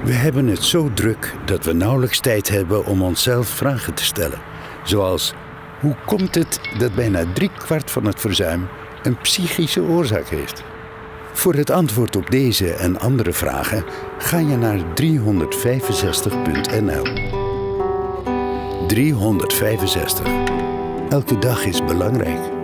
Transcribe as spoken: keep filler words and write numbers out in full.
We hebben het zo druk dat we nauwelijks tijd hebben om onszelf vragen te stellen. Zoals, hoe komt het dat bijna driekwart van het verzuim een psychische oorzaak heeft? Voor het antwoord op deze en andere vragen ga je naar driehonderdvijfenzestig punt n l. driehonderdvijfenzestig. Elke dag is belangrijk.